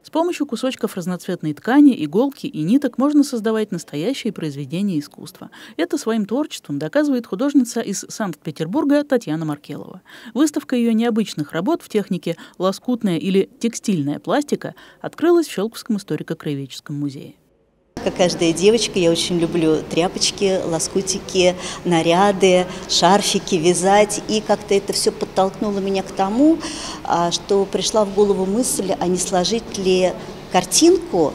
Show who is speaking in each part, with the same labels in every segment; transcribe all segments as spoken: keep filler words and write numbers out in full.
Speaker 1: С помощью кусочков разноцветной ткани, иголки и ниток можно создавать настоящие произведения искусства. Это своим творчеством доказывает художница из Санкт-Петербурга Татьяна Маркелова. Выставка ее необычных работ в технике лоскутная или текстильная пластика открылась в Щелковском историко-краеведческом музее.
Speaker 2: Как каждая девочка, я очень люблю тряпочки, лоскутики, наряды, шарфики вязать. И как-то это все подтолкнуло меня к тому, что пришла в голову мысль, а не сложить ли картинку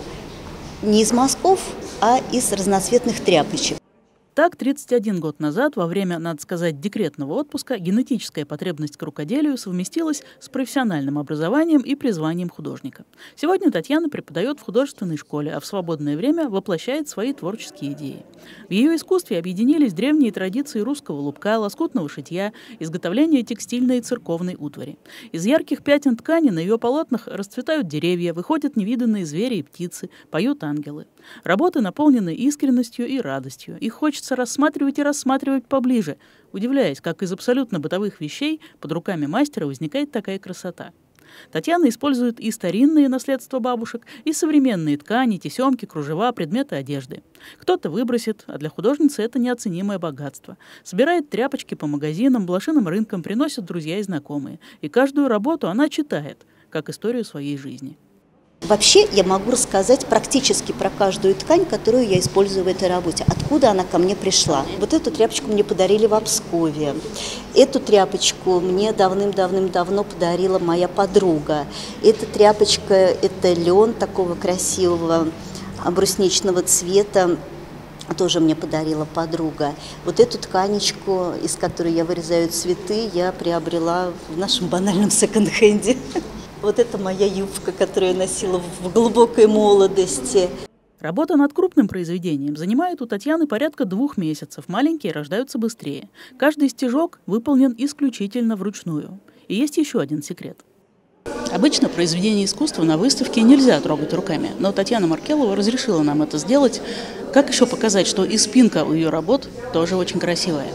Speaker 2: не из мазков, а из разноцветных тряпочек.
Speaker 1: Так, тридцать один год назад, во время, надо сказать, декретного отпуска, генетическая потребность к рукоделию совместилась с профессиональным образованием и призванием художника. Сегодня Татьяна преподает в художественной школе, а в свободное время воплощает свои творческие идеи. В ее искусстве объединились древние традиции русского лубка, лоскутного шитья, изготовления текстильной и церковной утвари. Из ярких пятен ткани на ее полотнах расцветают деревья, выходят невиданные звери и птицы, поют ангелы. Работы наполнены искренностью и радостью. Их хочется рассматривать и рассматривать поближе, удивляясь, как из абсолютно бытовых вещей под руками мастера возникает такая красота. Татьяна использует и старинные наследства бабушек, и современные ткани, тесемки, кружева, предметы одежды. Кто-то выбросит, а для художницы это неоценимое богатство. Собирает тряпочки по магазинам, блошиным рынкам, приносят друзья и знакомые. И каждую работу она читает, как историю своей жизни.
Speaker 2: Вообще я могу рассказать практически про каждую ткань, которую я использую в этой работе, откуда она ко мне пришла. Вот эту тряпочку мне подарили в Обскове. Эту тряпочку мне давным-давным-давно подарила моя подруга. Эта тряпочка – это лен такого красивого брусничного цвета. Тоже мне подарила подруга. Вот эту тканечку, из которой я вырезаю цветы, я приобрела в нашем банальном секонд-хенде. Вот это моя юбка, которую я носила в глубокой молодости.
Speaker 1: Работа над крупным произведением занимает у Татьяны порядка двух месяцев. Маленькие рождаются быстрее. Каждый стежок выполнен исключительно вручную. И есть еще один секрет. Обычно произведение искусства на выставке нельзя трогать руками, но Татьяна Маркелова разрешила нам это сделать. Как еще показать, что и спинка у ее работ тоже очень красивая?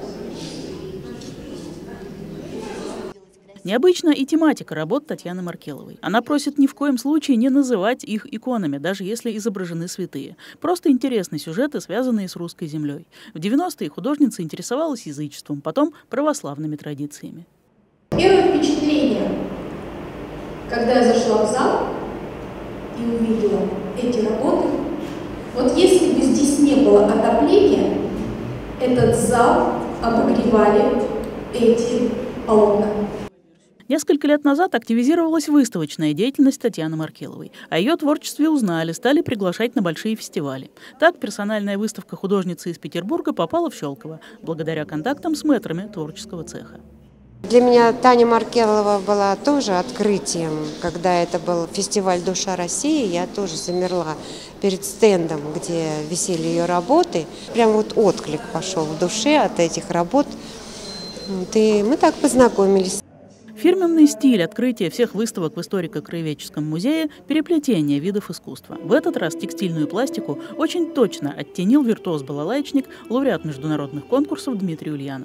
Speaker 1: Необычна и тематика работ Татьяны Маркеловой. Она просит ни в коем случае не называть их иконами, даже если изображены святые. Просто интересны сюжеты, связанные с русской землей. В девяностые художница интересовалась язычеством, потом православными традициями.
Speaker 3: Первое впечатление, когда я зашла в зал и увидела эти работы, вот если бы здесь не было отопления, этот зал обогревали эти полотна.
Speaker 1: Несколько лет назад активизировалась выставочная деятельность Татьяны Маркеловой. О ее творчестве узнали, стали приглашать на большие фестивали. Так персональная выставка художницы из Петербурга попала в Щелково, благодаря контактам с мэтрами творческого цеха.
Speaker 4: Для меня Таня Маркелова была тоже открытием. Когда это был фестиваль «Душа России», я тоже замерла перед стендом, где висели ее работы. Прям вот отклик пошел в душе от этих работ. И мы так познакомились.
Speaker 1: Фирменный стиль открытия всех выставок в историко-краеведческом музее – переплетение видов искусства. В этот раз текстильную пластику очень точно оттенил виртуоз-балалаечник, лауреат международных конкурсов Дмитрий Ульянов.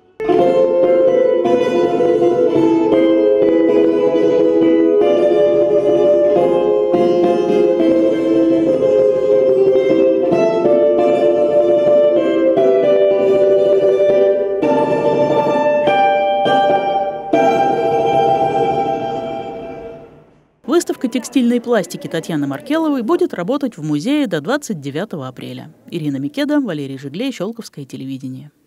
Speaker 1: Выставка текстильной пластики Татьяны Маркеловой будет работать в музее до двадцать девятого апреля. Ирина Микеда, Валерий Жиглей, Щелковское телевидение.